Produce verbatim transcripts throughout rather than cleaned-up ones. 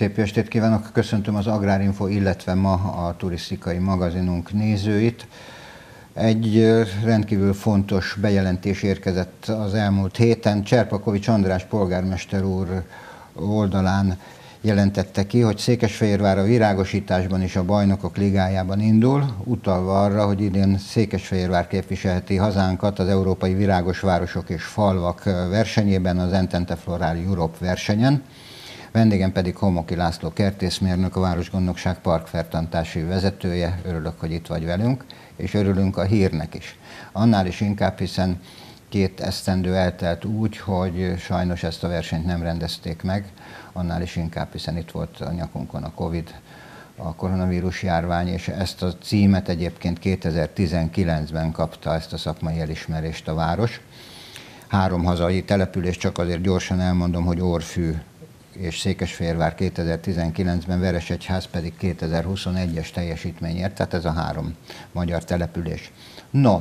Szép estét kívánok! Köszöntöm az Agrárinfo, illetve ma a turisztikai magazinunk nézőit. Egy rendkívül fontos bejelentés érkezett az elmúlt héten. Cserpakovics András polgármester úr oldalán jelentette ki, hogy Székesfehérvár a virágosításban és a Bajnokok Ligájában indul, utalva arra, hogy idén Székesfehérvár képviselheti hazánkat az Európai Virágos Városok és Falvak versenyében, az Entente Floral Europe versenyen. Vendégem pedig Homoki László kertészmérnök, a Városgondnokság parkfenntartási vezetője. Örülök, hogy itt vagy velünk, és örülünk a hírnek is. Annál is inkább, hiszen két esztendő eltelt úgy, hogy sajnos ezt a versenyt nem rendezték meg, annál is inkább, hiszen itt volt a nyakunkon a Covid, a koronavírus járvány, és ezt a címet egyébként kétezer-tizenkilencben kapta, ezt a szakmai elismerést a város. Három hazai település, csak azért gyorsan elmondom, hogy Orfű és Székesfehérvár kétezer-tizenkilencben, Veresegyház pedig kétezer-huszonegyes teljesítményért, tehát ez a három magyar település. No,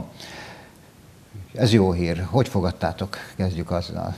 ez jó hír. Hogy fogadtátok? Kezdjük azzal.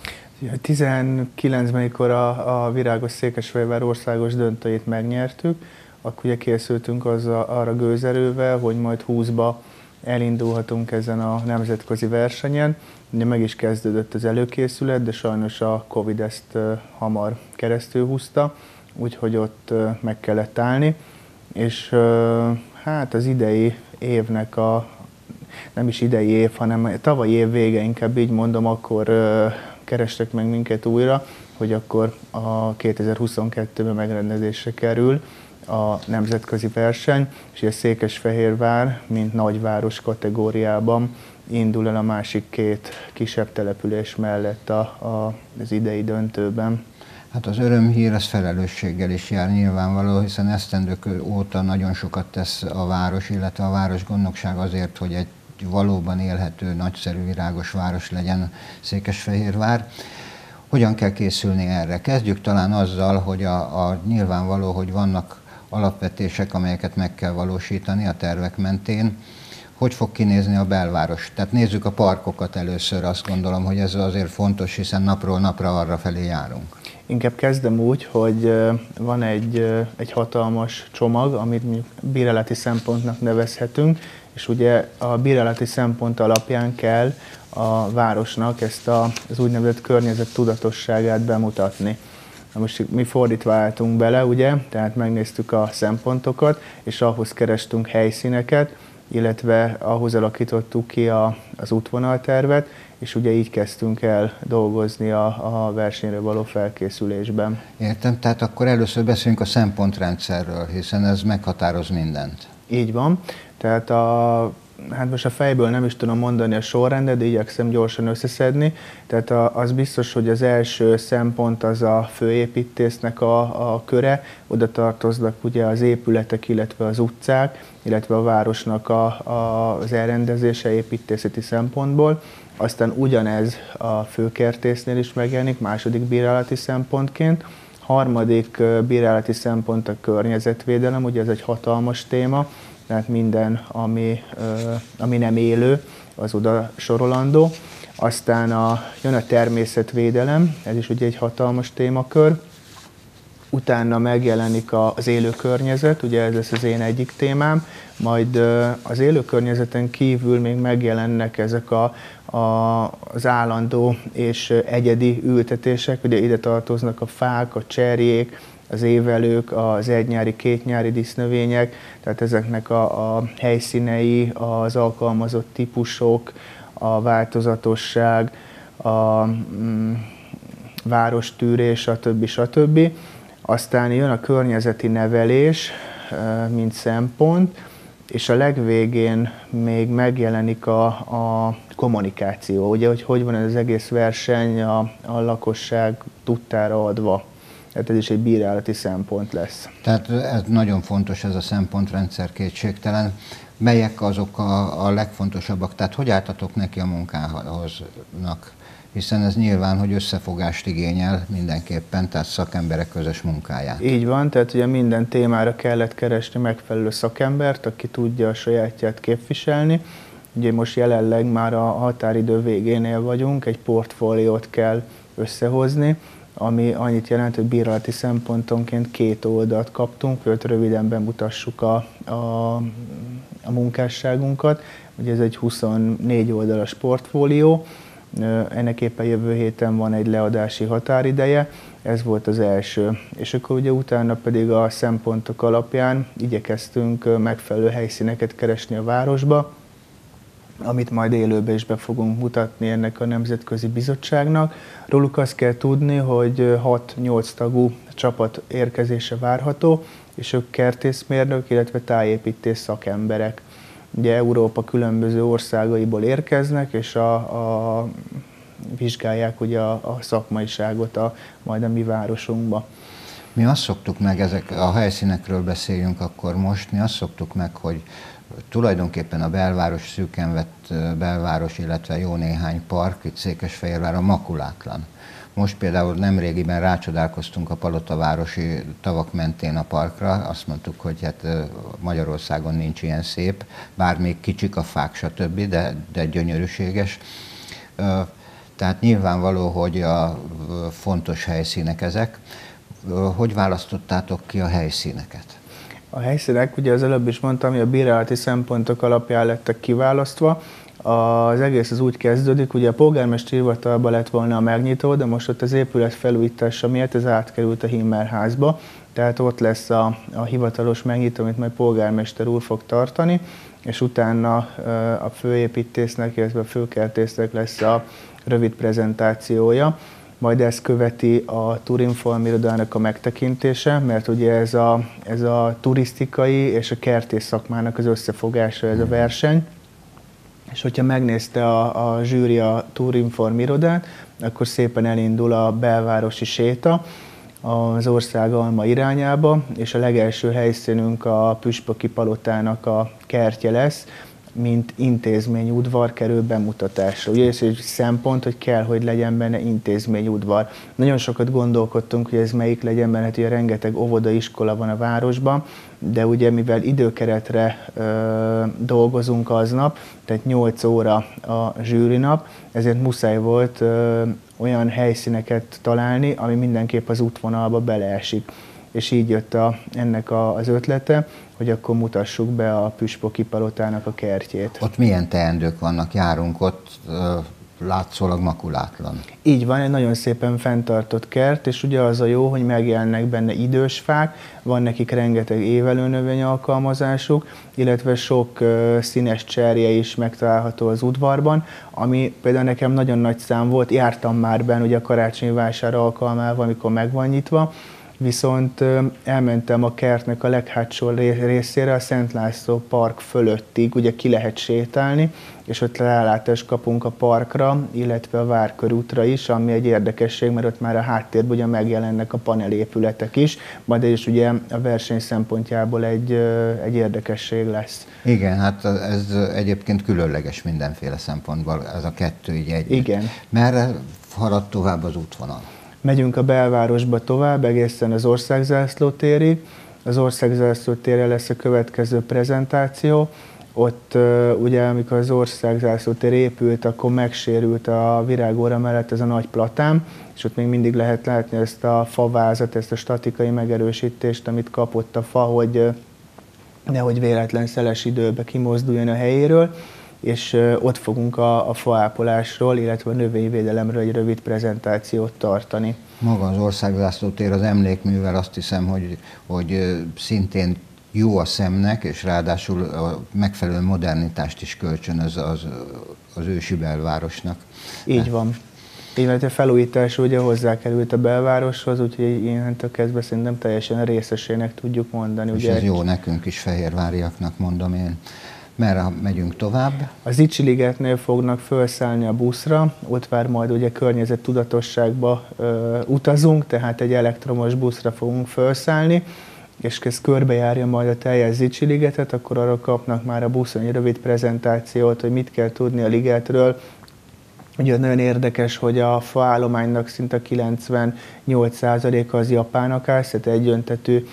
tizenkilencben, amikor a, a Virágos Székesfehérvár országos döntőjét megnyertük, akkor ugye készültünk az a, arra gőzerővel, hogy majd húszba elindulhatunk ezen a nemzetközi versenyen. Ugye meg is kezdődött az előkészület, de sajnos a Covid ezt uh, hamar keresztül húzta, úgyhogy ott uh, meg kellett állni. És uh, hát az idei évnek a, nem is idei év, hanem tavalyi év vége, inkább így mondom, akkor uh, kerestek meg minket újra, hogy akkor a kétezer-huszonkettőben megrendezésre kerül a nemzetközi verseny, és a Székesfehérvár, mint nagyváros kategóriában indul el a másik két kisebb település mellett a, a, az idei döntőben. Hát az örömhír az felelősséggel is jár nyilvánvaló, hiszen esztendők óta nagyon sokat tesz a város, illetve a Városgondnokság azért, hogy egy valóban élhető, nagyszerű, virágos város legyen Székesfehérvár. Hogyan kell készülni erre? Kezdjük talán azzal, hogy a, a nyilvánvaló, hogy vannak alapvetések, amelyeket meg kell valósítani a tervek mentén. Hogy fog kinézni a belváros? Tehát nézzük a parkokat először, azt gondolom, hogy ez azért fontos, hiszen napról napra arra felé járunk. Inkább kezdem úgy, hogy van egy, egy hatalmas csomag, amit mondjuk bírálati szempontnak nevezhetünk, és ugye a bírálati szempont alapján kell a városnak ezt a, az úgynevezett környezet tudatosságát bemutatni. Na most mi fordítva álltunk bele, ugye, tehát megnéztük a szempontokat, és ahhoz kerestünk helyszíneket, illetve ahhoz alakítottuk ki a, az útvonaltervet, és ugye így kezdtünk el dolgozni a, a versenyre való felkészülésben. Értem, tehát akkor először beszéljünk a szempontrendszerről, hiszen ez meghatároz mindent. Így van, tehát a, hát most a fejből nem is tudom mondani a sorrendet, de igyekszem gyorsan összeszedni. Tehát a, az biztos, hogy az első szempont az a főépítésznek a, a köre, oda tartoznak ugye az épületek, illetve az utcák, illetve a városnak a, a, az elrendezése építészeti szempontból. Aztán ugyanez a főkertésznél is megjelenik, második bírálati szempontként. Harmadik bírálati szempont a környezetvédelem, ugye ez egy hatalmas téma, tehát minden, ami, ami nem élő, az oda sorolandó. Aztán a, jön a természetvédelem, ez is ugye egy hatalmas témakör. Utána megjelenik az élő környezet, ugye ez lesz az én egyik témám, majd az élő környezeten kívül még megjelennek ezek a, a, az állandó és egyedi ültetések, ugye ide tartoznak a fák, a cserjék, az évelők, az egynyári, kétnyári dísznövények, tehát ezeknek a, a helyszínei, az alkalmazott típusok, a változatosság, a mm, várostűrés, stb. stb. Aztán jön a környezeti nevelés, mint szempont, és a legvégén még megjelenik a, a kommunikáció, ugye, hogy hogy van ez az egész verseny a, a lakosság tudtára adva. Tehát ez is egy bírálati szempont lesz. Tehát ez nagyon fontos, ez a szempontrendszer, kétségtelen. Melyek azok a, a legfontosabbak? Tehát hogy álltatok neki a munkáhoznak? Hiszen ez nyilván, hogy összefogást igényel mindenképpen, tehát szakemberek közös munkáját. Így van, tehát ugye minden témára kellett keresni megfelelő szakembert, aki tudja a sajátját képviselni. Ugye most jelenleg már a határidő végénél vagyunk, egy portfóliót kell összehozni, ami annyit jelent, hogy bírálati szempontonként két oldalt kaptunk, hogy röviden bemutassuk a, a, a munkásságunkat. Ugye ez egy huszonnégy oldalas portfólió, ennek éppen jövő héten van egy leadási határideje, ez volt az első. És akkor ugye utána pedig a szempontok alapján igyekeztünk megfelelő helyszíneket keresni a városba, amit majd élőben is be fogunk mutatni ennek a Nemzetközi Bizottságnak. Róluk azt kell tudni, hogy hat-nyolc tagú csapat érkezése várható, és ők kertészmérnök, illetve tájépítés szakemberek. Ugye Európa különböző országaiból érkeznek, és a, a, vizsgálják ugye a, a szakmaiságot a, majd a mi városunkba. Mi azt szoktuk meg, ezek a helyszínekről beszéljünk akkor most, mi azt szoktuk meg, hogy tulajdonképpen a belváros, szűken vett belváros, illetve jó néhány park, itt Székesfehérváron makulátlan. Most például nemrégiben rácsodálkoztunk a Palotavárosi tavak mentén a parkra, azt mondtuk, hogy hát Magyarországon nincs ilyen szép, bár még kicsik a fák, stb., de, de gyönyörűséges. Tehát nyilvánvaló, hogy a fontos helyszínek ezek. Hogy választottátok ki a helyszíneket? A helyszínek, ugye az előbb is mondtam, hogy a bírálati szempontok alapján lettek kiválasztva. Az egész az úgy kezdődik, ugye a polgármesteri hivatalban lett volna a megnyitó, de most ott az épület felújítása miatt ez átkerült a Himmelházba, tehát ott lesz a, a hivatalos megnyitó, amit majd polgármester úr fog tartani, és utána a főépítésznek, illetve a főkertésznek lesz a rövid prezentációja. Majd ezt követi a Turinform irodának a megtekintése, mert ugye ez a, ez a turisztikai és a kertész szakmának az összefogása, ez a verseny. És hogyha megnézte a, a zsűri a Turinform irodát, akkor szépen elindul a belvárosi séta az Országalma irányába, és a legelső helyszínünk a Püspöki Palotának a kertje lesz, mint intézményudvar kerül bemutatásra. Ugye ez egy szempont, hogy kell, hogy legyen benne intézményudvar. Nagyon sokat gondolkodtunk, hogy ez melyik legyen benne, hogy rengeteg óvodaiskola van a városban, de ugye mivel időkeretre ö, dolgozunk aznap, tehát nyolc óra a zsűrinap, ezért muszáj volt ö, olyan helyszíneket találni, ami mindenképp az útvonalba beleesik. És így jött a, ennek a, az ötlete, hogy akkor mutassuk be a Püspöki Palotának a kertjét. Ott milyen teendők vannak? Járunk ott, látszólag makulátlan. Így van, egy nagyon szépen fenntartott kert, és ugye az a jó, hogy megjelennek benne idős fák, van nekik rengeteg évelőnövény alkalmazásuk, illetve sok uh, színes cserje is megtalálható az udvarban, ami például nekem nagyon nagy szám volt, jártam már benne ugye a karácsonyi vásár alkalmával, amikor meg van nyitva, viszont elmentem a kertnek a leghátsó részére, a Szent László park fölöttig, ugye ki lehet sétálni, és ott rálátást kapunk a parkra, illetve a Várkörútra is, ami egy érdekesség, mert ott már a háttérben ugye megjelennek a panelépületek is, majd ez ugye a verseny szempontjából egy, egy érdekesség lesz. Igen, hát ez egyébként különleges mindenféle szempontból, ez a kettő így egy. Igen. Merre halad tovább az útvonal? Megyünk a belvárosba tovább, egészen az Országzászló térig. Az Országzászló térre lesz a következő prezentáció. Ott uh, ugye, amikor az Országzászló tér épült, akkor megsérült a virágóra mellett ez a nagy platám, és ott még mindig lehet látni ezt a favázat, ezt a statikai megerősítést, amit kapott a fa, hogy uh, nehogy véletlen szeles időbe kimozduljon a helyéről, és ott fogunk a, a faápolásról, illetve a növényvédelemről egy rövid prezentációt tartani. Maga az Országzászló tér az emlékművel azt hiszem, hogy, hogy szintén jó a szemnek, és ráadásul a megfelelő modernitást is kölcsönöz az, az ősi belvárosnak. Így van. Így van, a felújítás ugye hozzákerült a belvároshoz, úgyhogy innentől kezdve szerintem teljesen részesének tudjuk mondani. És ugye ez jó nekünk is, fehérváriaknak, mondom én. Merre megyünk tovább? A Zichy-ligetnél fognak felszállni a buszra, ott vár majd ugye környezettudatosságba ö, utazunk, tehát egy elektromos buszra fogunk felszállni, és ez körbejárja majd a teljes Zichy-ligetet, akkor arra kapnak már a buszon egy rövid prezentációt, hogy mit kell tudni a ligetről. Ugye nagyon érdekes, hogy a faállománynak szinte kilencvennyolc százaléka az japán akász, tehát egyöntetű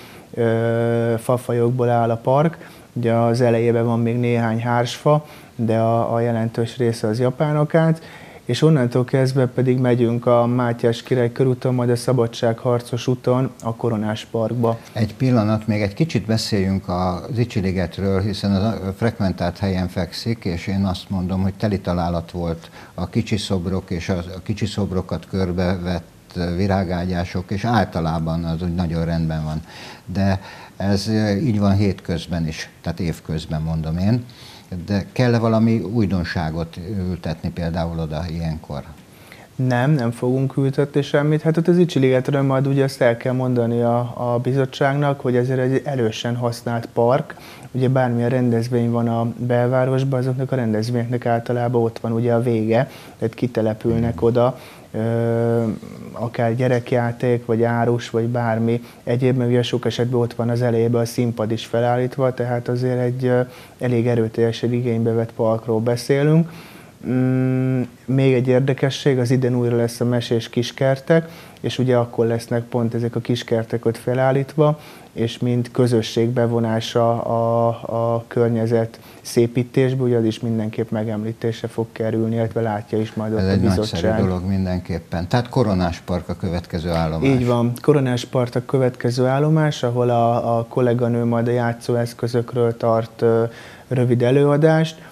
ö, fafajokból áll a park. Ugye az elejében van még néhány hársfa, de a, a jelentős része az japán akác, és onnantól kezdve pedig megyünk a Mátyás király körúton, majd a Szabadságharcos úton a Koronás Parkba. Egy pillanat, még egy kicsit beszéljünk a Zichy-ligetről, hiszen a frekventált helyen fekszik, és én azt mondom, hogy teli találat volt a kicsi szobrok és a kicsi szobrokat körbevett virágágyások, és általában az úgy nagyon rendben van. De ez így van hétközben is, tehát évközben mondom én. De kell-e valami újdonságot ültetni például oda ilyenkor? Nem, nem fogunk ültetni semmit. Hát ott az Zichy-ligetről majd ugye azt el kell mondani a, a bizottságnak, hogy ezért egy erősen használt park. Ugye bármilyen rendezvény van a belvárosban, azoknak a rendezvényeknek általában ott van ugye a vége, tehát kitelepülnek oda, ö, akár gyerekjáték, vagy árus, vagy bármi egyéb, mert ugye sok esetben ott van az elejében a színpad is felállítva, tehát azért egy ö, elég erőteljesen igénybe vett parkról beszélünk. Mm, még egy érdekesség, az idén újra lesz a mesés kiskertek, és ugye akkor lesznek pont ezek a kiskertek ott felállítva, és mint közösség bevonása a, a környezet szépítésbe, ugye az is mindenképp megemlítése fog kerülni, illetve látja is majd ott a bizottság. Ez egy nagyszerű dolog mindenképpen. Tehát Koronás Park a következő állomás. Így van, Koronás Park a következő állomás, ahol a, a kolléganő majd a játszóeszközökről tart uh, rövid előadást,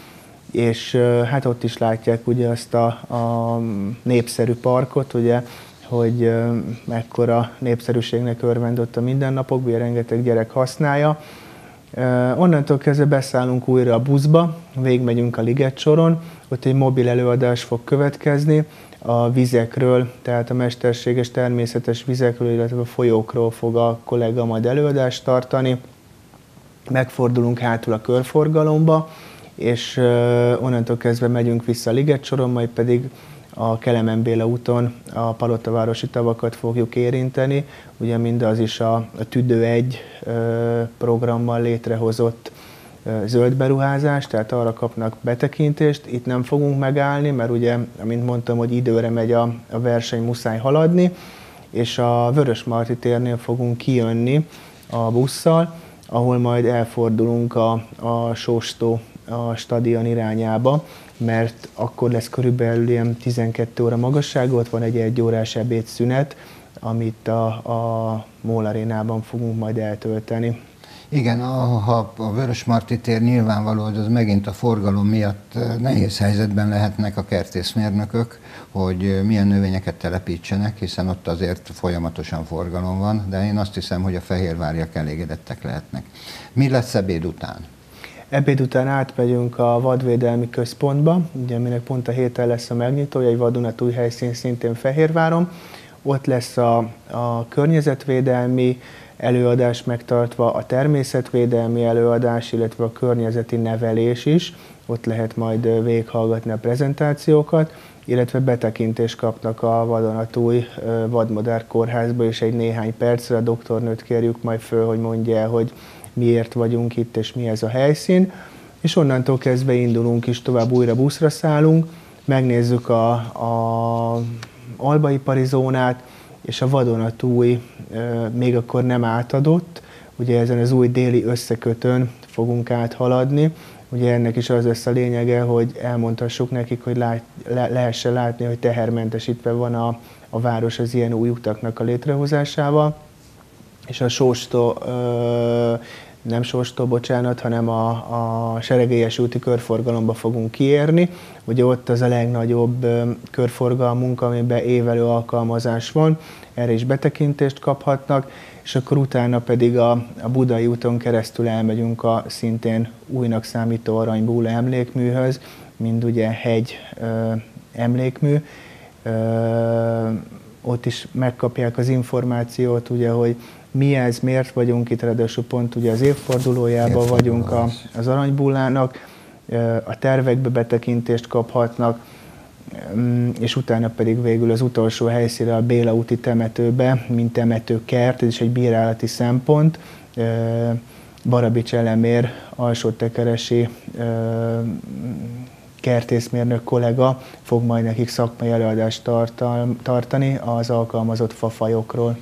és uh, hát ott is látják ugye azt a, a népszerű parkot, ugye, hogy uh, mekkora népszerűségnek örvend ott a mindennapokban, rengeteg gyerek használja. Uh, onnantól kezdve beszállunk újra a buszba, végigmegyünk a Liget soron, ott egy mobil előadás fog következni a vizekről, tehát a mesterséges természetes vizekről, illetve a folyókról fog a kollega majd előadást tartani. Megfordulunk hátul a körforgalomba, és uh, onnantól kezdve megyünk vissza a Liget soron, majd pedig a Kelemen Béla úton a Palottavárosi tavakat fogjuk érinteni. Ugye mindaz is a, a Tüdő egy uh, programmal létrehozott uh, zöld beruházás, tehát arra kapnak betekintést. Itt nem fogunk megállni, mert ugye, amint mondtam, hogy időre megy a, a verseny, muszáj haladni, és a Vörösmarty térnél fogunk kijönni a busszal, ahol majd elfordulunk a, a Sóstó a stadion irányába, mert akkor lesz körülbelül ilyen tizenkét óra magasság, ott van egy egy órás ebédszünet, amit a, a MOL arénában fogunk majd eltölteni. Igen, ha a Vörösmarty tér nyilvánvaló, hogy az megint a forgalom miatt nehéz helyzetben lehetnek a kertészmérnökök, hogy milyen növényeket telepítsenek, hiszen ott azért folyamatosan forgalom van, de én azt hiszem, hogy a fehérváriak elégedettek lehetnek. Mi lesz ebéd után? Ebéd után átmegyünk a vadvédelmi központba, ugye, aminek pont a héten lesz a megnyitója, egy vadonatúj helyszín szintén Fehérváron. Ott lesz a, a környezetvédelmi előadás megtartva, a természetvédelmi előadás, illetve a környezeti nevelés is. Ott lehet majd végighallgatni a prezentációkat, illetve betekintést kapnak a vadonatúj vadmodern kórházba, és egy néhány percre a doktornőt kérjük majd föl, hogy mondja el, hogy miért vagyunk itt, és mi ez a helyszín. És onnantól kezdve indulunk is tovább, újra buszra szállunk, megnézzük a, a albaipari zónát, és a vadonatúj, még akkor nem átadott, ugye ezen az új déli összekötőn fogunk áthaladni. Ugye ennek is az lesz a lényege, hogy elmondhassuk nekik, hogy lát, le, lehessen látni, hogy tehermentesítve van a, a város az ilyen új utaknak a létrehozásával. És a Sóstó, ö, nem Sóstó, bocsánat, hanem a, a Seregélyes úti körforgalomba fogunk kiérni. Ugye ott az a legnagyobb ö, körforgalmunk, amiben évelő alkalmazás van, erre is betekintést kaphatnak, és akkor utána pedig a, a Budai úton keresztül elmegyünk a szintén újnak számító Aranybúla emlékműhöz, mind ugye hegy ö, emlékmű. Ö, ott is megkapják az információt, ugye, hogy mi ez, miért vagyunk itt, ráadásul pont ugye az évfordulójában vagyunk a, az Aranybúlának, a tervekbe betekintést kaphatnak, és utána pedig végül az utolsó helyszínre a Béla úti temetőbe, mint temetőkert, ez is egy bírálati szempont. Barabics Elemér, alsótekeresi kertészmérnök kollega fog majd nekik szakmai előadást tartani az alkalmazott fafajokról.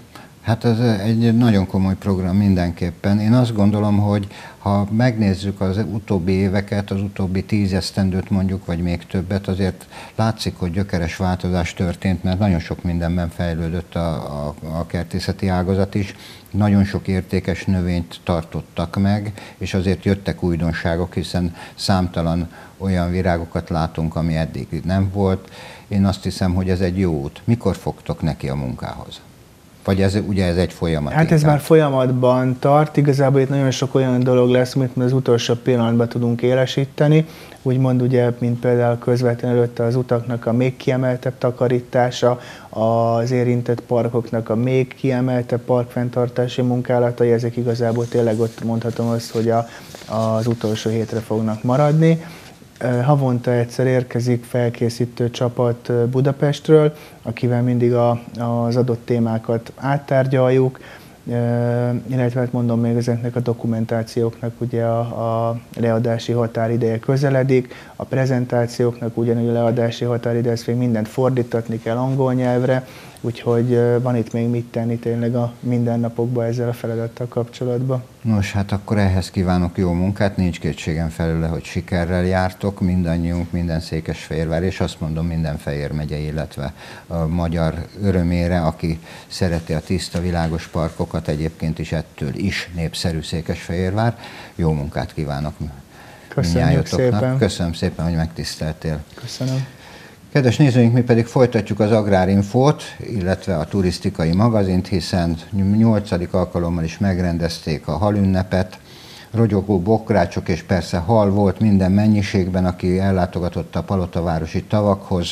Hát ez egy nagyon komoly program mindenképpen. Én azt gondolom, hogy ha megnézzük az utóbbi éveket, az utóbbi tíz esztendőt mondjuk, vagy még többet, azért látszik, hogy gyökeres változás történt, mert nagyon sok mindenben fejlődött a, a, a kertészeti ágazat is. Nagyon sok értékes növényt tartottak meg, és azért jöttek újdonságok, hiszen számtalan olyan virágokat látunk, ami eddig nem volt. Én azt hiszem, hogy ez egy jó út. Mikor fogtok neki a munkához? Vagy ez, ugye ez egy folyamat? Hát ez inkább már folyamatban tart, igazából itt nagyon sok olyan dolog lesz, amit az utolsó pillanatban tudunk élesíteni. Úgymond ugye, mint például közvetlenül előtte az utaknak a még kiemeltebb takarítása, az érintett parkoknak a még kiemeltebb parkfenntartási munkálatai, ezek igazából tényleg ott mondhatom azt, hogy a, az utolsó hétre fognak maradni. Havonta egyszer érkezik felkészítő csapat Budapestről, akivel mindig a, az adott témákat áttárgyaljuk, illetve hát mondom, még ezeknek a dokumentációknak ugye a, a leadási határideje közeledik, a prezentációknak ugyanúgy a leadási határideje, ezt még mindent fordítatni kell angol nyelvre, úgyhogy van itt még mit tenni tényleg a mindennapokban ezzel a feladattal kapcsolatban. Nos, hát akkor ehhez kívánok jó munkát, nincs kétségem felőle, hogy sikerrel jártok, mindannyiunk, minden Székesfehérvár, és azt mondom minden Fejér megye, illetve a magyar örömére, aki szereti a tiszta, világos parkokat, egyébként is ettől is népszerű Székesfehérvár. Jó munkát kívánok mindnyájatoknak. Köszönöm szépen, hogy megtiszteltél. Köszönöm. Kedves nézőink, mi pedig folytatjuk az Agrárinfót, illetve a turisztikai magazint, hiszen nyolcadik alkalommal is megrendezték a halünnepet. Rogyogó bokrácsok és persze hal volt minden mennyiségben, aki ellátogatott a palotavárosi tavakhoz.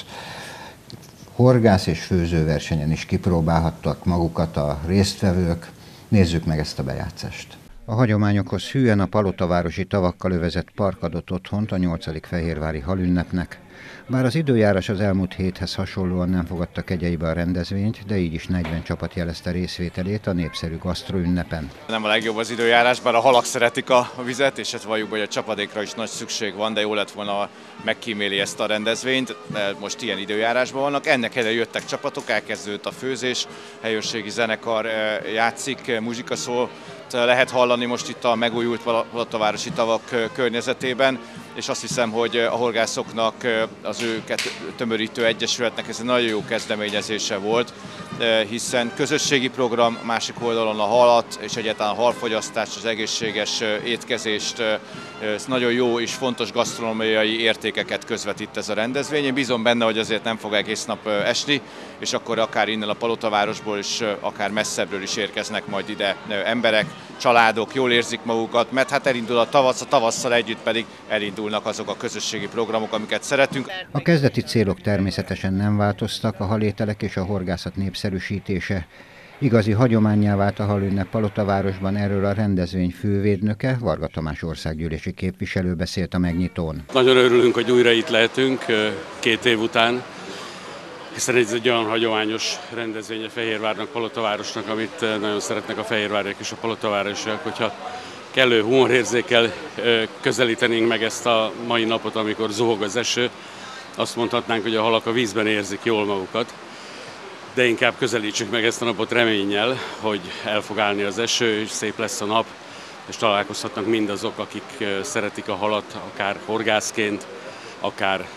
Horgász és főzőversenyen is kipróbálhattak magukat a résztvevők. Nézzük meg ezt a bejátszást. A hagyományokhoz hűen a palotavárosi tavakkal övezett park adott otthont a nyolcadik fehérvári halünnepnek. Bár az időjárás az elmúlt héthez hasonlóan nem fogadta kegyeibe a rendezvényt, de így is negyven csapat jelezte részvételét a népszerű gasztroünnepen. Nem a legjobb az időjárás, bár a halak szeretik a vizet, és hát valljuk, hogy a csapadékra is nagy szükség van, de jó lett volna megkíméli ezt a rendezvényt, de most ilyen időjárásban vannak. Ennek helyre jöttek csapatok, elkezdődött a főzés, helyőrségi zenekar játszik, muzsika szól, lehet hallani most itt a megújult palotavárosi tavak környezetében, és azt hiszem, hogy a horgászoknak, az őket tömörítő egyesületnek ez egy nagyon jó kezdeményezése volt, hiszen közösségi program, másik oldalon a halat és egyáltalán a halfogyasztást, az egészséges étkezést, nagyon jó és fontos gasztronómiai értékeket közvetít ez a rendezvény. Én bízom benne, hogy azért nem fog egész nap esni, és akkor akár innen a palotavárosból is, akár messzebbről is érkeznek majd ide emberek, családok, jól érzik magukat, mert hát elindul a tavasz, a tavasszal együtt pedig elindulnak azok a közösségi programok, amiket szeretünk. A kezdeti célok természetesen nem változtak, a halételek és a horgászat népszerűsítése. Igazi hagyománnyá vált a halünnep Palotavárosban, erről a rendezvény fővédnöke, Varga Tamás országgyűlési képviselő beszélt a megnyitón. Nagyon örülünk, hogy újra itt lehetünk két év után, hiszen ez egy olyan hagyományos rendezvény a Fehérvárnak, Palotavárosnak, amit nagyon szeretnek a fehérváriak és a palotavárosiak, hogyha kellő humorérzékkel közelítenénk meg ezt a mai napot, amikor zuhog az eső, azt mondhatnánk, hogy a halak a vízben érzik jól magukat, de inkább közelítsük meg ezt a napot reménnyel, hogy el fog állni az eső, és szép lesz a nap, és találkozhatnak mindazok, akik szeretik a halat, akár horgászként, akár,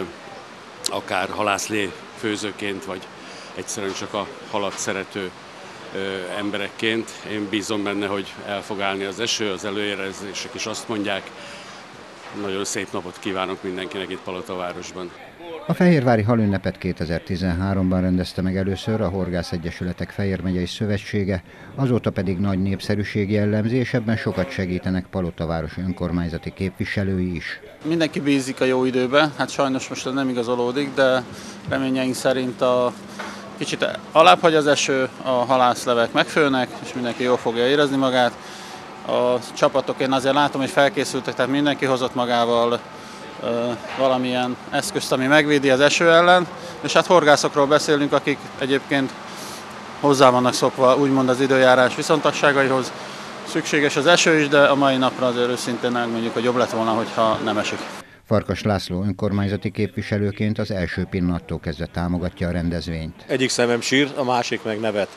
akár halászlé főzőként, vagy egyszerűen csak a halat szerető emberekként. Én bízom benne, hogy el fog állni az eső, az előjelzések is azt mondják. Nagyon szép napot kívánok mindenkinek itt Palotavárosban. A Fehérvári Halünnepet kétezer-tizenháromban rendezte meg először a Horgász Egyesületek Fejér megyei szövetsége, azóta pedig nagy népszerűség jellemzi, és ebben sokat segítenek Palotavaros önkormányzati képviselői is. Mindenki bízik a jó időbe, hát sajnos most ez nem igazolódik, de reményeink szerint a kicsit alább hagy az eső, a halászlevek megfőnek, és mindenki jól fogja érezni magát. A csapatok, én azért látom, hogy felkészültek, tehát mindenki hozott magával valamilyen eszközt, ami megvédi az eső ellen, és hát horgászokról beszélünk, akik egyébként hozzá vannak szokva úgymond az időjárás viszontagságaihoz. Szükséges az eső is, de a mai napra azért őszintén megmondjuk, hogy jobb lett volna, hogyha nem esik. Farkas László önkormányzati képviselőként az első pillanattól kezdve támogatja a rendezvényt. Egyik szemem sír, a másik meg nevet.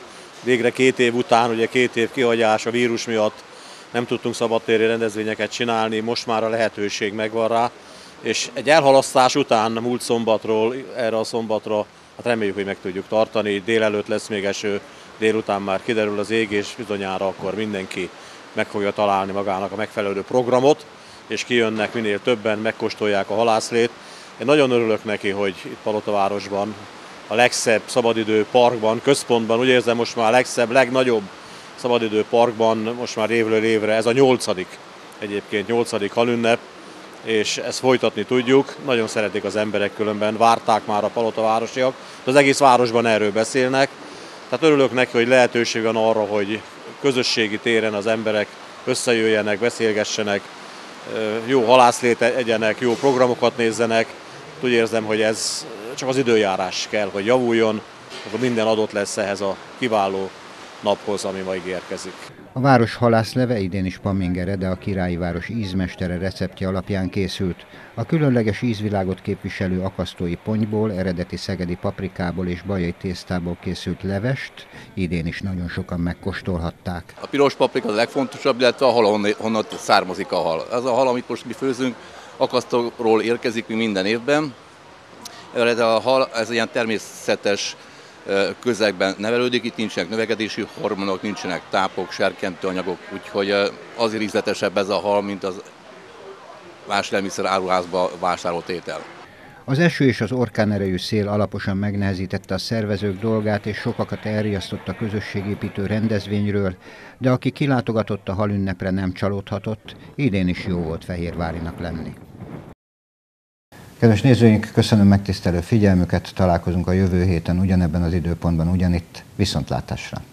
végre két év után, ugye két év kihagyás a vírus miatt nem tudtunk szabadtéri rendezvényeket csinálni, most már a lehetőség megvan rá, és egy elhalasztás után múlt szombatról erre a szombatra, hát reméljük, hogy meg tudjuk tartani, délelőtt lesz még eső, délután már kiderül az ég, és bizonyára akkor mindenki meg fogja találni magának a megfelelő programot, és kijönnek minél többen, megkóstolják a halászlét. Én nagyon örülök neki, hogy itt Palotavárosban, a legszebb szabadidő parkban, központban, úgy érzem most már a legszebb, legnagyobb szabadidő parkban, most már évről évre, ez a nyolcadik, egyébként nyolcadik halünnep, és ezt folytatni tudjuk. Nagyon szeretik az emberek, különben várták már a palotavárosiak, de az egész városban erről beszélnek. Tehát örülök neki, hogy lehetőség van arra, hogy közösségi téren az emberek összejöjjenek, beszélgessenek, jó halászlét egyenek, jó programokat nézzenek. Úgy érzem, hogy ez csak az időjárás kell, hogy javuljon, akkor minden adott lesz ehhez a kiváló naphoz, ami ma ígérkezik. A város halászleve idén is Pamingere, de a királyi város ízmestere receptje alapján készült. A különleges ízvilágot képviselő akasztói pontyból, eredeti szegedi paprikából és bajai tésztából készült levest idén is nagyon sokan megkóstolhatták. A piros paprika a legfontosabb, illetve a hal, honnan származik a hal. Ez a hal, amit most mi főzünk, akasztóról érkezik minden évben. Ez a hal, ez ilyen természetes közegben nevelődik, itt nincsenek növekedési hormonok, nincsenek tápok, serkentőanyagok, úgyhogy azért ízletesebb ez a hal, mint az más élelmiszer áruházba vásárolt étel. Az eső és az orkánerejű szél alaposan megnehezítette a szervezők dolgát, és sokakat elriasztott a közösségépítő rendezvényről, de aki kilátogatott a halünnepre, nem csalódhatott, idén is jó volt Fehérvárinak lenni. Kedves nézőink, köszönöm megtisztelő figyelmüket, találkozunk a jövő héten ugyanebben az időpontban ugyanitt, viszontlátásra!